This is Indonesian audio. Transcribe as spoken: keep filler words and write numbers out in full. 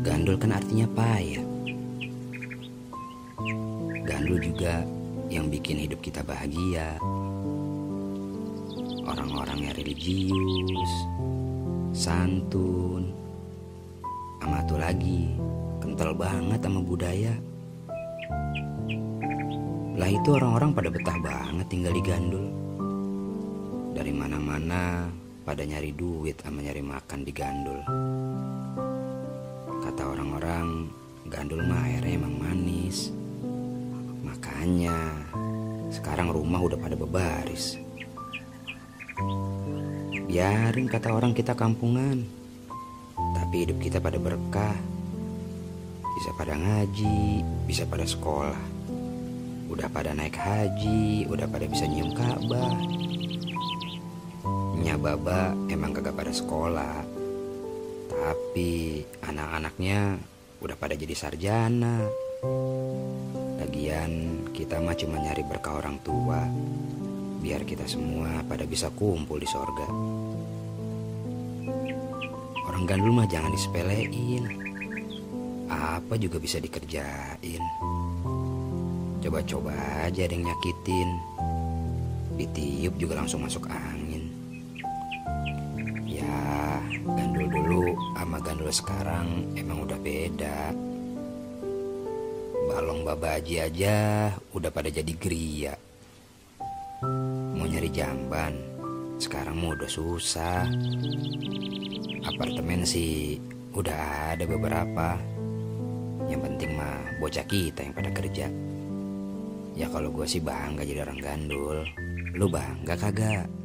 Gandul kan artinya payah. Gandul juga yang bikin hidup kita bahagia. Orang-orang yang religius, santun, sama tuh lagi kental banget sama budaya. Lah itu orang-orang pada betah banget tinggal di Gandul. Dari mana-mana pada nyari duit sama nyari makan di Gandul. Kata orang-orang, Gandul mah airnya emang manis. Makanya sekarang rumah udah pada bebaris. Biarin kata orang kita kampungan, tapi hidup kita pada berkah. Bisa pada ngaji, bisa pada sekolah. Udah pada naik haji, udah pada bisa nyium Ka'bah. Nya baba emang kagak pada sekolah, tapi anak-anaknya udah pada jadi sarjana. Lagian kita mah cuma nyari berkah orang tua, biar kita semua pada bisa kumpul di sorga. Orang Gandul mah jangan disepelein, apa juga bisa dikerjain. Coba-coba aja ada yang nyakitin, ditiup juga langsung masuk angin. Ya, Gandul dulu sama Gandul sekarang emang udah beda. Balong babaji aja udah pada jadi geria. Mau nyari jamban sekarang mah udah susah. Apartemen sih udah ada beberapa. Yang penting mah bocah kita yang pada kerja. Ya kalau gue sih bangga jadi orang Gandul. Lu bangga kagak?